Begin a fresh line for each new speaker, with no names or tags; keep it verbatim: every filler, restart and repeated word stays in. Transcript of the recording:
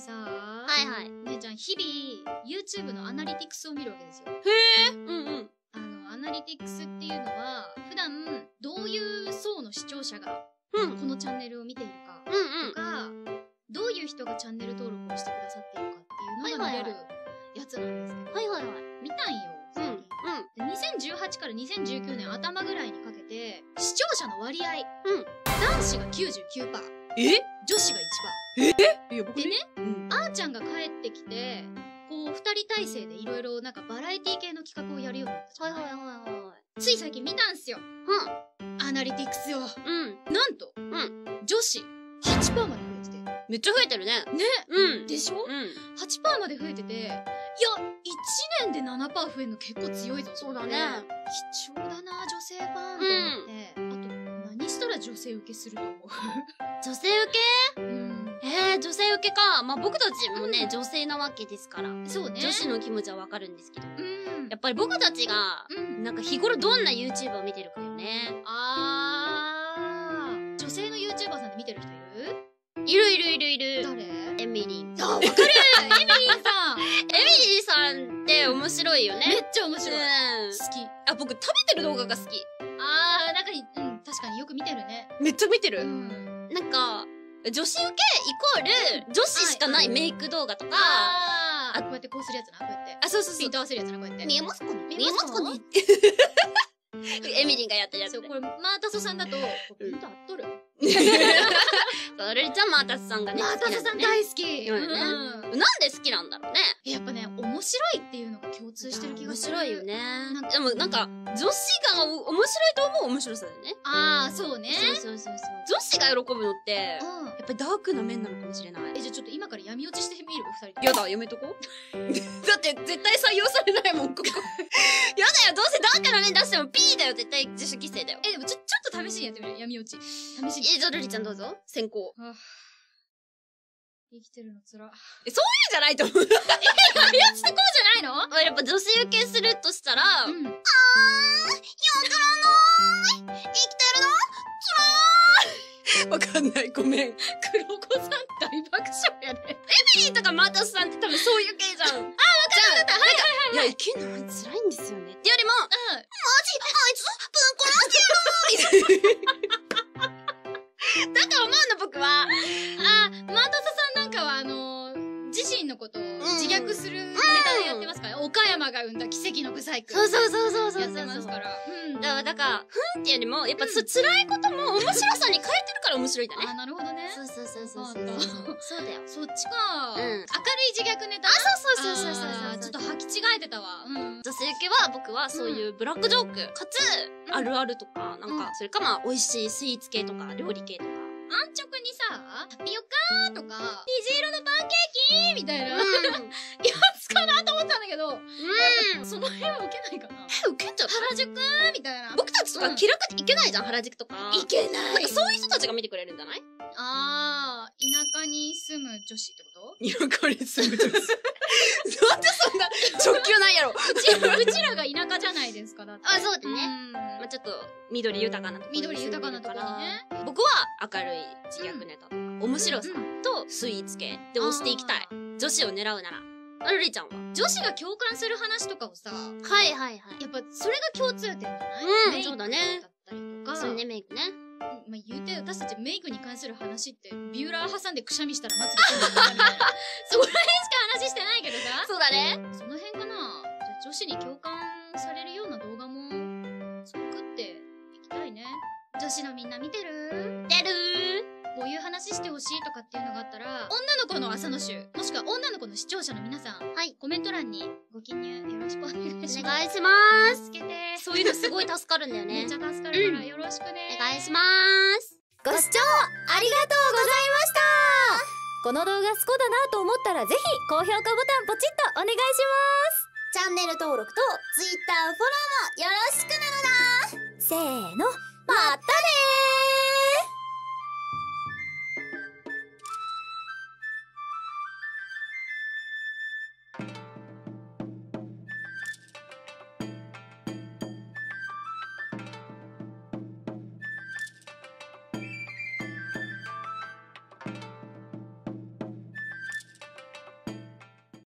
さ、
はいはい。
姉ちゃん日々 YouTube のアナリティクスを見るわけですよ。
へえ。うんうん。
あのアナリティクスっていうのは普段どういう層の視聴者が
うん。
このチャンネルを見ているか
うんうん。
とか、どういう人がチャンネル登録をしてくださっているかっていうのが見れるやつなんですけど、
はいはいはい。
見たんよ
うん
最近。でにせんじゅうはちからにせんじゅうきゅうねん頭ぐらいにかけて視聴者の割合、
うん。
男子が きゅうじゅうきゅうパーセント、
え？
女子がいち
え？いや、僕
でね、
うん。
パー。あーちゃんが帰ってきて、こうふたり体制でいろいろなんかバラエティ系の企画をやるようになったじゃない。
はいはいはいはい。
つい最近見たんすよ、アナリティクスを。
うん。うん。
なんと、
う
女子 はちパーセントまで増えてて。
めっちゃ増えてるね。
ね、
うん。
でしょ、
うん。
はちパーセント まで増えてて、いや、いちねんで ななパーセント 増えるの結構強いぞ。
そうだね。
貴重だな、女性ファンと思って。あと、何したら女性受けすると思う
女性受け？
うん。
えー、女性受けか。まあ、僕たちもね、
うん
女性なわけですから。
そうね。
女子の気持ちはわかるんですけど。
うん。
やっぱり僕たちが、
うん。
なんか日頃どんな YouTube を見てるかよね。
あー。女性の YouTuber さんで見てる人いる？
いるいるいるいる。
誰？
エミリン。
あ、わかるエミリンさん
エミリンさんって面白いよね。
めっちゃ面白い。
うん。
好き。
あ、僕食べてる動画が好き。
あー、なんか、うん、確かによく見てるね。
めっちゃ見てる。
うん。
なんか、女子受けイコール、女子しかないメイク動画とか、
あー。あ、こうやってこうするやつな、こうやって。
あ、そうそうそう
ピン。ト合わせるやつな、こうやって。
見えますかね
見えますか
見エミリンがやってるやつ
そう、
ね。
これ、マータソさんだと、ピント合っとる。
そう、ルリちゃんマータスさんがね、
マータソさん大好き。
そうよね
うん。
なんで好きなんだろうね。
やっぱね、面白いっていうのが共通してる気が
面
する。
白いよね
なんか。
でもなんか、女子がお面白いと思う面白さだよね。
あー、そうね。
そうそうそうそう。女子が喜ぶのって、や
うん。
っぱりダークな面なのかもしれない。
え、じゃあちょっと今から闇落ちしてみる二人。
やだ、やめとこだって絶対採用されないもん、ここ。やだよ、どうせダークな面出しても P だよ、絶対自主規制だよ。
え、でもちょ、ちょっと試しにやってみる闇落ち。試しに。
え、じゃあルリちゃんどうぞ。先行。
あー生きてるのつら。
え、そういうんじゃないと思う。
闇落ちってこうじゃないの？
まあやっぱ女子受けするとしたら、あー、
うん。
よくらない。生きてるの？わかんない、ごめん。エ
黒子さん大爆笑やね。
ミリーとかマータスさんって多分そういう系じゃん。あー、わかったわかった。はいはいはい。いや、生きるの辛いんですよね。ってよりも、マジ、あいつ、ぶんこらしてるだと思うの、僕は。
あ、マータサさんなんかはあのー、自身のことを自虐するネタでやってますからね。岡山が生んだ奇跡のブサイク。
そうそうそうそうそう。
やってますから。うん。
だから、だから、ふんっていうよりも、やっぱ、そう、辛いことも面白さに変えてるから面白いんだね。
あ、なるほどね。
そうそうそうそう。
わかった
そうだよ。
そっちか。
うん
明るい自虐ネタ。
あ、そうそうそうそうそう
あーちょっと履き違えてたわ。うん。
女性受けは僕はそういうブラックジョーク、かつ、
うん
あるあるとか、なん
うん
か、それかまあ、美味しいスイーツ系とか、料理系とか。
安直にさ、タピオカーとか、虹色のパンケーキみたいな、や
うん。
つかなと思ったんだけど、
うん。
その辺は受けないかな。
え、受けんじゃん。
原宿みたいな。
僕たちとか気楽に行けないじゃん、原宿とか。
いけない
なんか。そういう人たちが見てくれるんじゃない？
あー、田舎に住む女子ってこと
いや、これすぐです。なんでそんな直球なんやろ。
うち、うちらが田舎じゃないですか、だって。
あ、そうだ
う
ね。
ん。
まあちょっと、緑豊かなところに
緑
住んでる
豊かなところにね
から僕は明るい自虐ネタとか、面白さとスイーツ系で押していきたい。女子を狙うなら。あ、ルリちゃんは？
女子が共感する話とかをさ、
はいはいはい。
やっぱそれが共通点じゃない？
うん
メイク
そうだね
だったりとか。
そうね、メイクね。
まあ、言うて私たちメイクに関する話ってビューラー挟んでくしゃみしたらまつげ飛んでるみたいなそこら辺しか話してないけどさ、
そうだね。
その辺かな。じゃあ女子に共感されるような動画も作っていきたいね。女子のみんな見てる？
出る
こういう話してほしいとかっていうのがあったら、女の子の朝の集、もしくは女の子の視聴者の皆さん、
はい。
コメント欄にご記入よろしくお願いします。
お願いしまーす。
助けて。
そういうのすごい助かるんだよね。
めっちゃ助かるからよろしくね。
お願いしまーす。
ご視聴ありがとうございました。この動画好きだなと思ったらぜひ高評価ボタンポチッとお願いします。チャンネル登録と Twitter フォローもよろしくなのだ。せーの、またね。